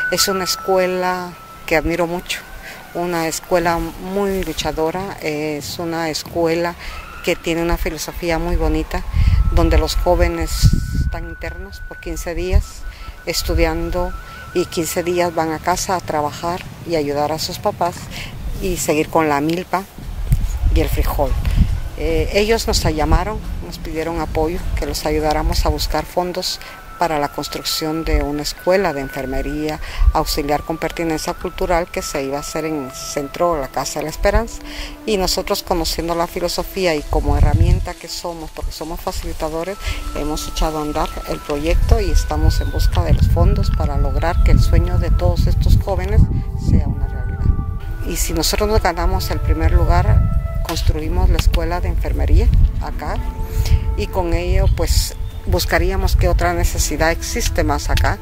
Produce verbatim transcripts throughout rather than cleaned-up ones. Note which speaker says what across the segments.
Speaker 1: Es una escuela que admiro mucho, una escuela muy luchadora, es una escuela que tiene una filosofía muy bonita, donde los jóvenes están internos por quince días estudiando y quince días van a casa a trabajar y ayudar a sus papás y seguir con la milpa y el frijol. Eh, ellos nos llamaron, nos pidieron apoyo, que los ayudáramos a buscar fondos para la construcción de una escuela de enfermería auxiliar con pertinencia cultural que se iba a hacer en el centro de la Casa de la Esperanza. Y nosotros, conociendo la filosofía y como herramienta que somos, porque somos facilitadores, hemos echado a andar el proyecto y estamos en busca de los fondos para lograr que el sueño de todos estos jóvenes sea una realidad. Y si nosotros nos ganamos el primer lugar, construimos la escuela de enfermería acá y con ello pues buscaríamos qué otra necesidad existe más acá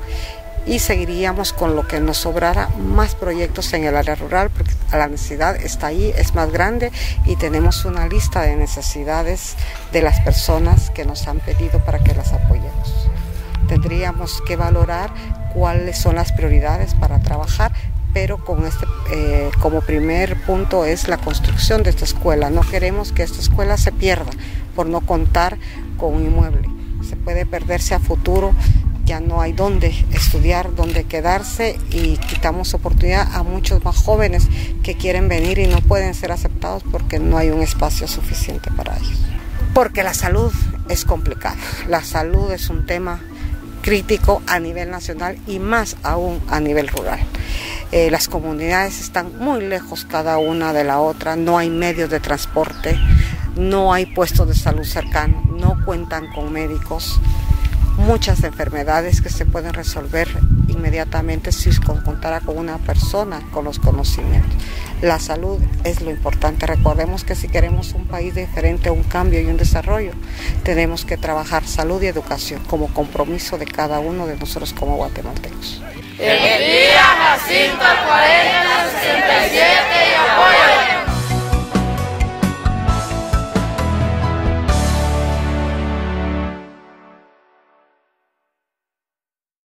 Speaker 1: y seguiríamos con lo que nos sobrara, más proyectos en el área rural, porque la necesidad está ahí, es más grande y tenemos una lista de necesidades de las personas que nos han pedido para que las apoyemos. Tendríamos que valorar cuáles son las prioridades para trabajar, pero con este, eh, como primer punto es la construcción de esta escuela. No queremos que esta escuela se pierda por no contar con un inmueble. Se puede perderse a futuro, ya no hay dónde estudiar, dónde quedarse y quitamos oportunidad a muchos más jóvenes que quieren venir y no pueden ser aceptados porque no hay un espacio suficiente para ellos. Porque la salud es complicada, la salud es un tema crítico a nivel nacional y más aún a nivel rural. Eh, las comunidades están muy lejos cada una de la otra, no hay medios de transporte, no hay puestos de salud cercanos, no cuentan con médicos, muchas enfermedades que se pueden resolver inmediatamente si contara con una persona con los conocimientos. La salud es lo importante. Recordemos que si queremos un país diferente, un cambio y un desarrollo, tenemos que trabajar salud y educación como compromiso de cada uno de nosotros como guatemaltecos.
Speaker 2: En el día Jacinto cuarenta sesenta y siete